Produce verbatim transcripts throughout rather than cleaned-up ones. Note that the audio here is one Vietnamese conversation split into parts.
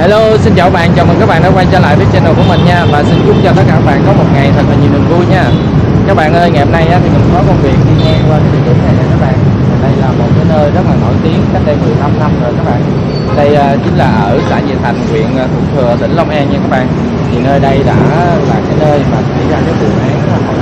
Hello, xin chào các bạn, chào mừng các bạn đã quay trở lại với channel của mình nha. Và xin chúc cho tất cả các bạn có một ngày thật là nhiều niềm vui nha. Các bạn ơi, ngày hôm nay á, thì mình có công việc đi ngang qua cái địa điểm này nè các bạn. Đây là một cái nơi rất là nổi tiếng cách đây mười lăm năm rồi các bạn. Đây uh, chính là ở xã Nhị Thành, huyện uh, Thủ Thừa, tỉnh Long An nha các bạn. Thì nơi đây đã là cái nơi mà xảy ra cái vụ án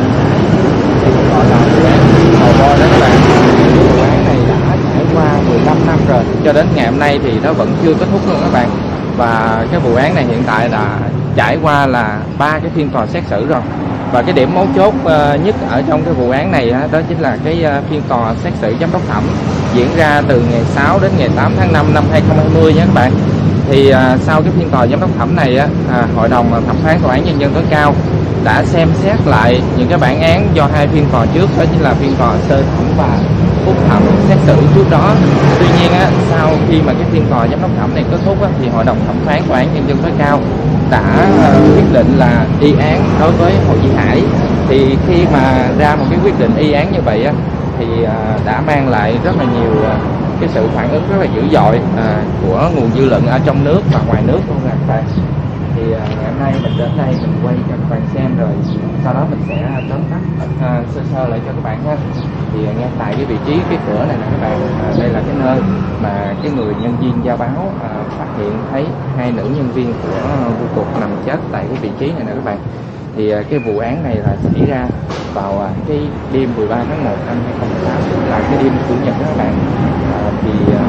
gọi là vụ án Hồ Voi đó các bạn. Vụ án này đã trải qua mười lăm năm rồi, cho đến ngày hôm nay thì nó vẫn chưa kết thúc luôn các bạn. Và cái vụ án này hiện tại là trải qua là ba cái phiên tòa xét xử rồi. Và cái điểm mấu chốt uh, nhất ở trong cái vụ án này uh, đó chính là cái uh, phiên tòa xét xử giám đốc thẩm diễn ra từ ngày sáu đến ngày tám tháng năm năm hai nghìn không trăm hai mươi nha các bạn. Thì uh, sau cái phiên tòa giám đốc thẩm này á, uh, hội đồng thẩm phán tòa án nhân dân tối cao đã xem xét lại những cái bản án do hai phiên tòa trước, đó chính là phiên tòa sơ thẩm và phúc thẩm xét xử trước đó. Tuy nhiên á, sau khi mà cái phiên tòa giám đốc thẩm này kết thúc á, thì hội đồng thẩm phán tòa án nhân dân tối cao đã uh, quyết định là y án đối với Hồ Duy Hải. Thì khi mà ra một cái quyết định y án như vậy á, thì uh, đã mang lại rất là nhiều uh, cái sự phản ứng rất là dữ dội uh, của nguồn dư luận ở trong nước và ngoài nước luôn các bạn. Thì uh, ngày hôm nay mình đến đây mình quay cho các bạn xem, rồi sau đó mình sẽ tóm tắt uh, sơ sơ lại cho các bạn ha. Thì uh, ngay tại cái vị trí cái cửa này nè các bạn, uh, đây là cái nơi mà cái người nhân viên giao báo uh, phát hiện thấy hai nữ nhân viên của uh, Bưu cục nằm chết tại cái vị trí này nè các bạn. Thì uh, cái vụ án này là xảy ra vào uh, cái đêm mười ba tháng một năm hai nghìn không trăm mười tám, là cái đêm chủ nhật đó các bạn. Uh, thì uh,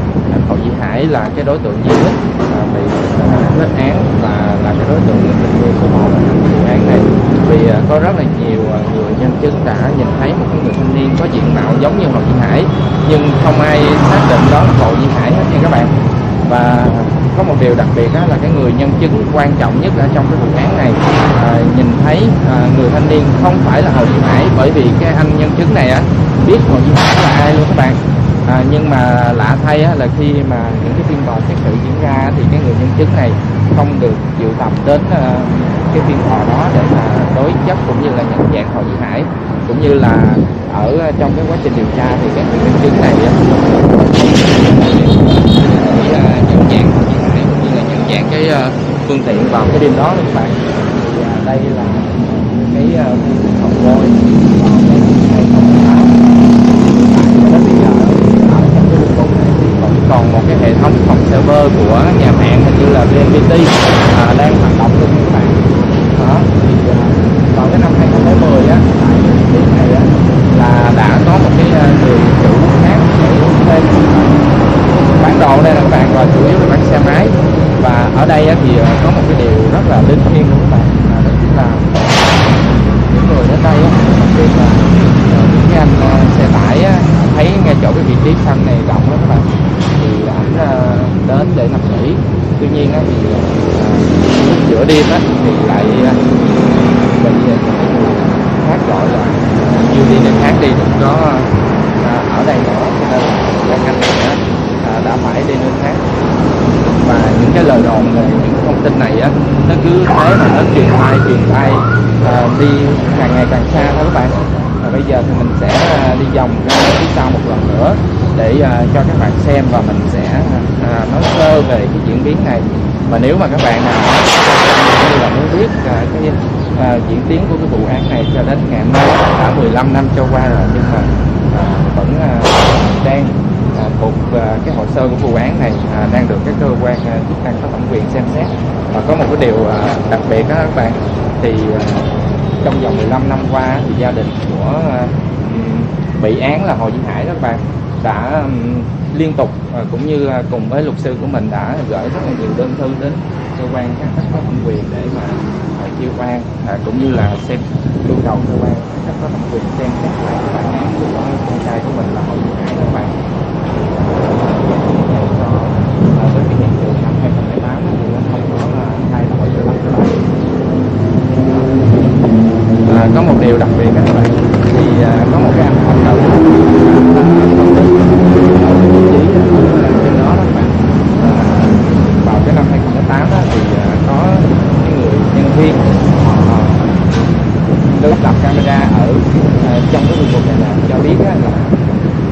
Hồ Duy Hải là cái đối tượng duy nhất à, bị kết à, án và là cái đối tượng tình nghi số một trong vụ án này. Vì à, có rất là nhiều à, người nhân chứng đã nhìn thấy một cái người thanh niên có diện mạo giống như Hồ Duy Hải, nhưng không ai xác định đó là Hồ Duy Hải hết nha các bạn. Và có một điều đặc biệt đó là cái người nhân chứng quan trọng nhất ở trong cái vụ án này à, nhìn thấy à, người thanh niên không phải là Hồ Duy Hải, bởi vì cái anh nhân chứng này á, biết Hồ Duy Hải là ai luôn các bạn. À, nhưng mà lạ thay á, là khi mà những cái phiên tòa xét xử diễn ra thì cái người nhân chứng này không được triệu tập đến uh, cái phiên tòa đó để mà đối chất cũng như là nhận dạng Hồ Duy Hải, cũng như là ở uh, trong cái quá trình điều tra thì cái người nhân chứng này uh, nhận dạng Hồ Duy Hải cũng như là nhận dạng cái uh, phương tiện vào cái đêm đó các bạn. Thì uh, đây là cái uh, Hồ Voi còn một cái hệ thống phòng server của nhà mạng hình như là vê en pê tê à, đang hoạt động luôn các bạn. Đó, thì uh, vào cái năm hai nghìn không trăm mười á, tại cái vị trí này á, là đã có một cái uh, người chủ khác để thuê bán đồ đây là các bạn, và chủ yếu là bán xe máy. Và ở đây á, thì uh, có một cái điều rất là linh thiêng của các bạn, à, đó chính là những người đến đây á, đặc biệt là những cái anh uh, xe tải á, thấy ngay chỗ cái vị trí sân này rộng lắm các bạn, thì ảnh uh, đến để nằm nghỉ. Tuy nhiên á, thì uh, giữa đêm á, thì lại uh, bị uh, người khác gọi là nhiều đi để khác đi đừng có uh, ở đây nữa, cho nên các anh này uh, đã phải đi nơi khác. Và những cái lời đồn về những cái thông tin này á, nó cứ thế mà nó truyền tai truyền tai uh, đi càng ngày càng xa thôi các bạn. Và bây giờ thì mình sẽ đi vòng ra phía sau một lần nữa để uh, cho các bạn xem, và mình sẽ uh, nói sơ về cái diễn biến này. Và nếu mà các bạn nào như là muốn biết uh, cái uh, diễn tiến của cái vụ án này cho đến ngày hôm nay đã mười lăm năm trôi qua rồi, nhưng mà uh, vẫn uh, đang uh, thuộc uh, cái hồ sơ của vụ án này uh, đang được các cơ quan uh, chức năng có thẩm quyền xem xét. Và có một cái điều uh, đặc biệt đó các bạn, thì uh, trong vòng mười lăm năm qua thì gia đình của uh, bị án là Hồ Duy Hải đó các bạn đã um, liên tục uh, cũng như uh, cùng với luật sư của mình đã gửi rất là nhiều đơn thư đến cơ quan các cấp có thẩm quyền để mà uh, kêu oan uh, cũng như là xem yêu cầu cơ quan các cấp có thẩm quyền xem xét lại cái bản án của con trai của mình là Hồ Duy Hải đó các bạn. Uh, với cái hiện trường năm hai nghìn không trăm mười tám thì nó không có uh, thay đổi cho lắm các bạn. À, có một điều đặc biệt các bạn, thì à, có một cái anh phóng đầu ở vị trí trên đó các bạn. À, vào cái năm hai nghìn không trăm mười tám đó, thì à, có cái người nhân viên à, lắp đặt camera ở à, trong cái khu vực này là cho biết á, là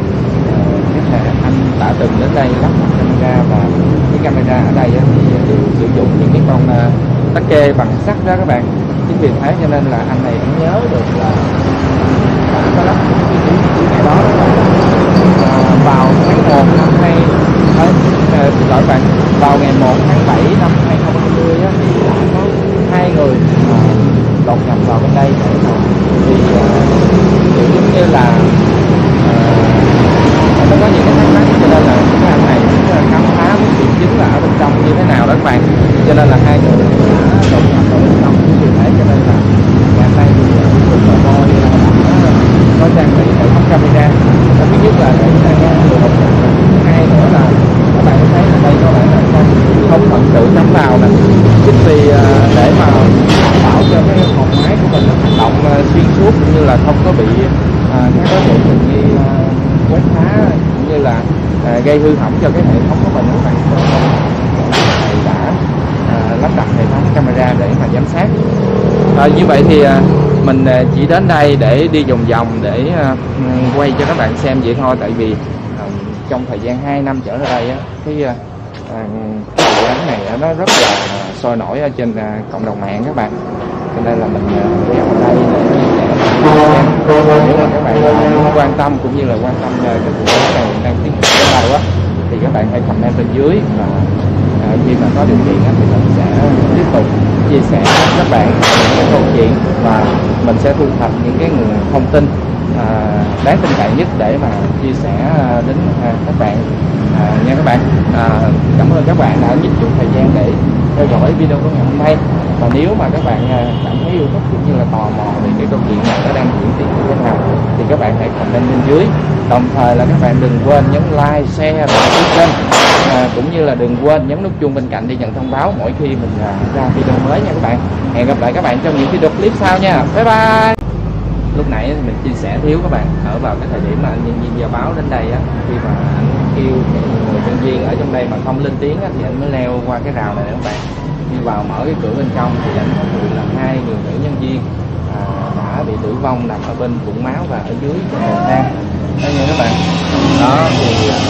à, cái anh đã từng đến đây lắp đặt camera, và cái camera ở đây á, thì đều dụng những cái con uh, tắc kê bằng sắt đó các bạn. Chính vì thế cho nên là anh này cũng nhớ được là đã có lắp cái cái cái ngày đó đó là à, vào tháng một năm hai à, xin lỗi bạn, vào ngày một tháng bảy năm hai không hai không á, thì đã có hai người à, đột nhập vào bên đây để mà thì à, kiểu giống như là à, nó có những cái thắc mắc, cho nên là cái anh này cũng khám phá muốn kiểm chứng là ở bên trong như thế nào đó các bạn, cho nên là hai người đã đột nhập vào bên trong. Vì thế cho nên là ngày nay thì chúng tôi coi có trang bị hệ thống camera. Thứ nhất là để người đột nhập, thứ hai nữa là các bạn thấy là đây có lẽ là không không thật sự cắm vào nè, chính vì để mà đảm bảo cho cái phòng máy của mình hoạt động xuyên suốt cũng như là không có bị à, các đối tượng tình nghi à, quét phá cũng như là à, gây hư hỏng cho cái hệ thống của mình. Các bạn thầy đã à, lắp đặt hệ thống camera để mà giám sát. À, như vậy thì à, mình à, chỉ đến đây để đi vòng vòng để à, quay cho các bạn xem vậy thôi, tại vì à, trong thời gian hai năm trở lại đây á, cái à, cái vụ án này nó rất là sôi nổi ở trên à, cộng đồng mạng các bạn, cho nên là mình đeo ở đây để chia sẻ xem. Nếu mà các bạn quan tâm cũng như là quan tâm cái vụ án này đang tiến hành đến đâu á, thì các bạn hãy comment bên dưới, và à, khi mà có điều kiện á, thì mình sẽ tiếp tục chia sẻ với các bạn những cái câu chuyện, và mình sẽ thu thập những cái nguồn thông tin à, đáng tin cậy nhất để mà chia sẻ đến à, các bạn à, nha các bạn. À, cảm ơn các bạn đã dành dụng thời gian để theo dõi video của ngày hôm nay, và nếu mà các bạn à, cảm thấy yêu thích cũng như là tò mò về cái câu chuyện này nó đang diễn tiến như thế nào, thì các bạn hãy comment bên dưới. Đồng thời là các bạn đừng quên nhấn like, share và đăng ký kênh, à, cũng như là đừng quên nhấn nút chuông bên cạnh để nhận thông báo mỗi khi mình à, ra video mới nha các bạn. Hẹn gặp lại các bạn trong những video clip sau nha. Bye bye. Lúc nãy mình chia sẻ thiếu các bạn, ở vào cái thời điểm mà anh nhân viên giao báo đến đây á, khi mà anh kêu người nhân viên ở trong đây mà không lên tiếng á, thì anh mới leo qua cái rào này các bạn. Khi vào mở cái cửa bên trong thì anh phát hiện là hai người nữ nhân viên à, đã bị tử vong nằm ở bên bụng máu và ở dưới trên cầu thang. Đây nha các bạn. Đó thì à,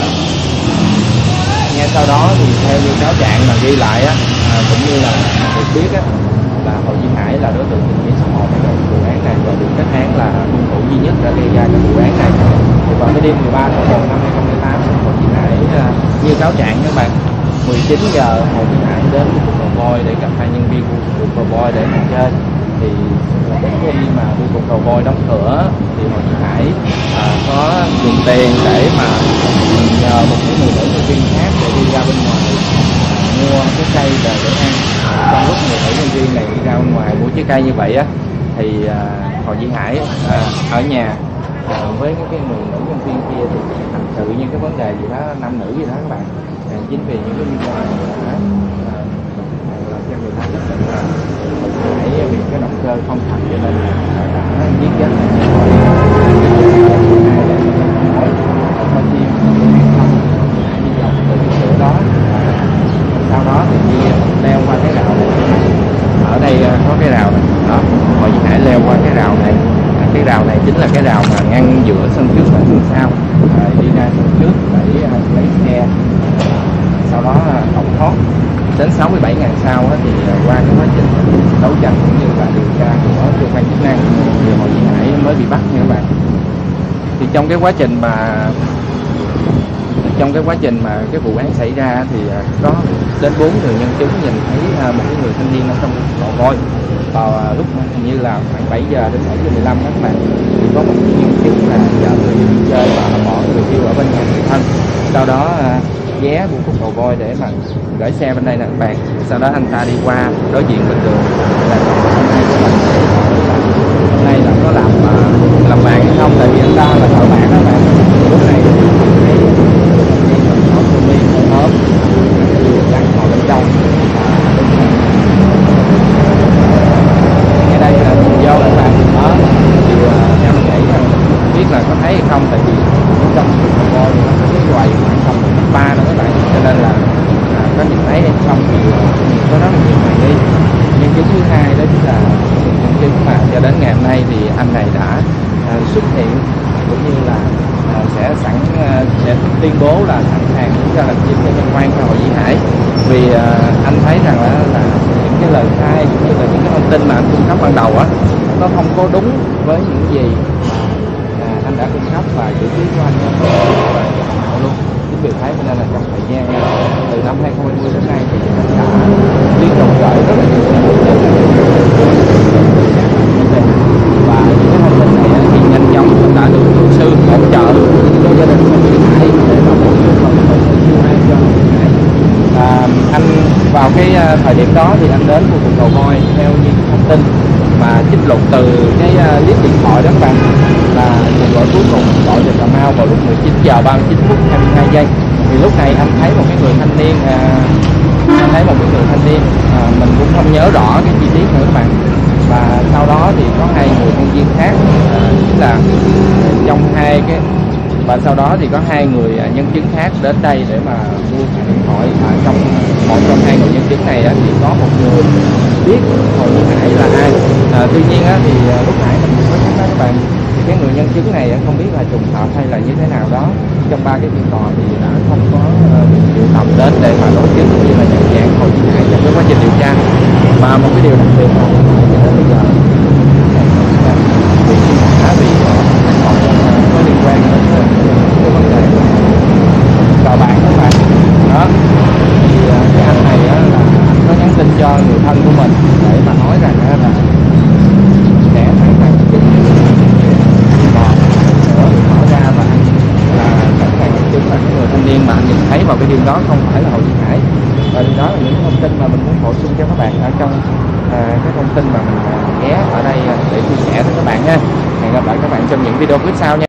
ngay sau đó thì theo như cáo trạng mà ghi lại á, à, cũng như là được biết á, là Hồ Duy Hải là đối tượng tình nghi số một trong vụ án này và được kết án là hung thủ duy nhất đã gây ra cái vụ án này. Thì vào cái đêm mười ba tháng một năm hai không hai tám, Hồ Duy Hải như cáo trạng các bạn, mười chín giờ Hồ Duy Hải đến khu vực Cầu Voi để gặp hai nhân viên khu vực Cầu Voi để mà chơi. Thì đến khi mà khu vực Cầu Voi đóng cửa thì Hồ Duy Hải à, có dùng tiền để mà nhờ một cái người nữ nhân viên khác để đi ra bên ngoài mua cái cây về để ăn. Trong lúc người nữ nhân viên này đi ra bên ngoài mua trái cây như vậy á, thì à, Hồ Duy Hải à, ở nhà à, với cái người nữ nhân viên kia thì thật sự những cái vấn đề gì đó nam nữ gì đó các bạn, à, chính vì những cái nguyên do này đã à, làm cho người ta xác định là Hồ Duy Hải vì cái động cơ không thành cho nên là đã giết chết đó. Sau đó thì đi leo qua cái rào này, ở đây có cái rào này đó, Hồ Duy Hải leo qua cái rào này. À, cái rào này chính là cái rào mà ngăn giữa sân trước và sân sau, à, đi ra sân trước để à, lấy xe, à, sau đó à, tẩu thoát. Đến sáu mươi bảy ngày sau á, thì à, qua cái quá trình đấu tranh cũng như là điều tra của cơ quan chức năng thì Hồ Duy Hải mới bị bắt nha các bạn. Thì trong cái quá trình mà trong cái quá trình mà cái vụ án xảy ra thì có đến bốn người nhân chứng nhìn thấy một cái người thanh niên ở trong Cầu Voi vào lúc hình như là khoảng bảy giờ đến bảy giờ mười lăm các bạn, thì có một cái nhân chứng là chở người đi chơi và bỏ người yêu ở bên nhà người thân, sau đó ghé buôn khúc Cầu Voi để mà gửi xe bên đây nè các bạn. Sau đó anh ta đi qua đối diện bên đường là hôm nay của mình hôm nay là có làm làm vàng hay không, tại vì anh ta là thợ vàng đó bạn. Lúc này ốm trắng ngồi bên trong, ngay đây là do là bạn đó thì em nghĩ rằng biết là có thấy hay không, tại vì trong Cầu Voi nó có cái quầy khoảng tầm ba nữa các bạn, cho nên là à, có nhìn thấy hay không thì có rất là nhiều người đi. Nhân chứng thứ hai đó chính là nhân chứng mà cho đến ngày hôm nay thì anh này đã à, xuất hiện cũng như là À, sẽ sẵn à, sẽ tuyên bố là sẵn sàng ra làm việc cho liên quan cho Hồ Duy Hải, vì à, anh thấy rằng là tin mà anh cung cấp ban đầu á nó không có đúng với những gì mà à, anh đã cung cấp và chữ ký của anh nó luôn. Chính vì thế nên là trong thời gian từ năm hai không hai không đến nay thì anh đã liên tục gửi rất là nhiều thông tin và những cái thông tin này thì nhanh chóng cũng đã được luật sư hỗ trợ cho gia đình của bị hại để mà bổ sung vào cái hồ sơ siêu hai cho bị hại. À, anh vào cái thời điểm đó thì anh đến khu vực Cầu Voi theo những thông tin mà trích lục từ cái list điện thoại đó các bạn, là cuộc gọi cuối cùng gọi từ Cà Mau vào lúc mười chín giờ ba mươi chín phút hai mươi hai giây. Thì lúc này anh thấy một cái người thanh niên à, anh thấy một cái người thanh niên à, mình cũng không nhớ rõ cái chi tiết nữa các bạn. Và sau đó thì có hai người nhân viên khác à, chính là trong hai cái và sau đó thì có hai người nhân chứng khác đến đây để mà mua điện thoại. Và trong một trong hai người nhân chứng này á, thì có một người biết Hồ Duy Hải là ai. À, tuy nhiên á, thì lúc nãy mình có nhắc đó các bạn, thì cái người nhân chứng này không biết là trùng hợp hay là như thế nào đó, trong ba cái phiên tòa thì đã không có bị triệu tập đến để mà đối chứng cũng như là nhận dạng Hồ Duy Hải trong cái quá trình điều tra. Và một cái điều đặc biệt là cho đến bây giờ bị đã bị còn có liên quan đến cái vấn đề cờ bạc các bạn đó. Thì cái anh này á, là anh có nhắn tin cho người thân của mình để mà nói rằng á, là sẽ phải tăng chứng và nữa mở ra và anh là sẵn sàng chứng là cái người thanh niên mà anh nhìn thấy vào cái điều đó không phải là Hồ Duy Hải. Và điều đó là những thông tin mà mình muốn bổ sung cho các bạn ở trong à, cái thông tin mà mình ghé ở đây để chia sẻ với các bạn nha. Hẹn gặp lại các bạn trong những video clip sau nha.